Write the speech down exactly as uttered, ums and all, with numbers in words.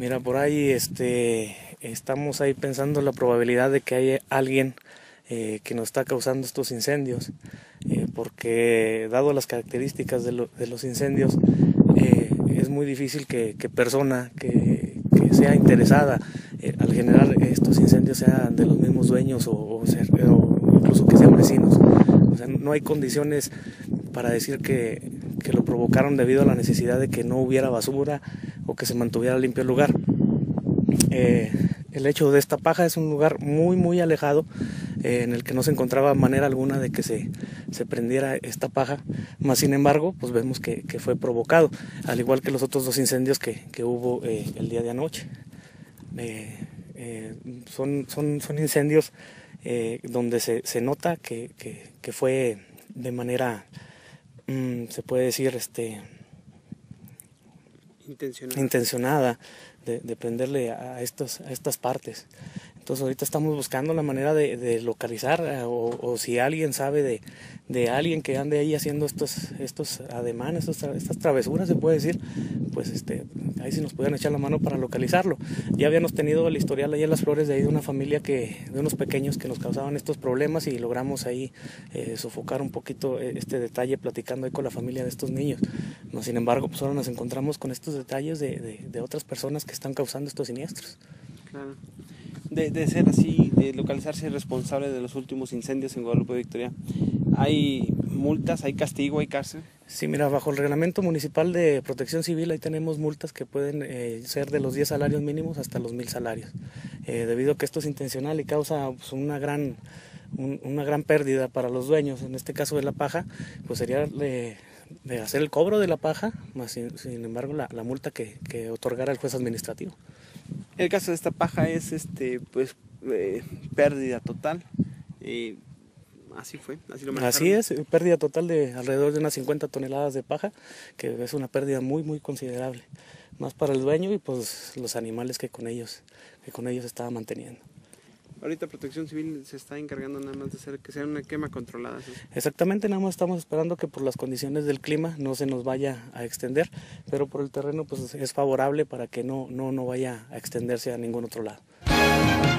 Mira, por ahí este, estamos ahí pensando la probabilidad de que haya alguien eh, que nos está causando estos incendios, eh, porque dado las características de, lo, de los incendios, eh, es muy difícil que, que persona que, que sea interesada eh, al generar estos incendios sea de los mismos dueños o, o, ser, o incluso que sean vecinos. O sea, no hay condiciones para decir que, que lo provocaron debido a la necesidad de que no hubiera basura o que se mantuviera limpio el lugar. Eh, el hecho de esta paja es un lugar muy muy alejado eh, en el que no se encontraba manera alguna de que se, se prendiera esta paja, más sin embargo pues vemos que, que fue provocado, al igual que los otros dos incendios que, que hubo eh, el día de anoche. Eh, eh, son, son, son incendios eh, donde se, se nota que, que, que fue de manera, mmm, se puede decir, este, intencionada, intencionada de, de prenderle a, estos, a estas partes. Entonces ahorita estamos buscando la manera de, de localizar o, o si alguien sabe de, de alguien que ande ahí haciendo estos, estos ademanes, estos, estas travesuras, se puede decir, pues este, ahí sí nos pudieran echar la mano para localizarlo. Ya habíamos tenido el historial ahí en Las Flores de ahí de una familia que, de unos pequeños que nos causaban estos problemas y logramos ahí eh, sofocar un poquito este detalle platicando ahí con la familia de estos niños. No, sin embargo, pues ahora nos encontramos con estos detalles de, de, de otras personas que están causando estos siniestros. Claro. De, de ser así, de localizarse responsable de los últimos incendios en Guadalupe Victoria, ¿hay multas, hay castigo, hay cárcel? Sí, mira, bajo el reglamento municipal de protección civil ahí tenemos multas que pueden eh, ser de los diez salarios mínimos hasta los mil salarios. Eh, debido a que esto es intencional y causa pues, una gran un, una gran pérdida para los dueños, en este caso de la paja, pues sería de, de hacer el cobro de la paja, más sin, sin embargo la, la multa que, que otorgara el juez administrativo. El caso de esta paja es este pues eh, pérdida total. Eh, así fue, así lo manejaron. Así es, pérdida total de alrededor de unas cincuenta toneladas de paja, que es una pérdida muy muy considerable, más para el dueño y pues los animales que con ellos, que con ellos estaba manteniendo. Ahorita Protección Civil se está encargando nada más de hacer que sea una quema controlada, ¿sí? Exactamente, nada más estamos esperando que por las condiciones del clima no se nos vaya a extender, pero por el terreno pues es favorable para que no, no, no vaya a extenderse a ningún otro lado.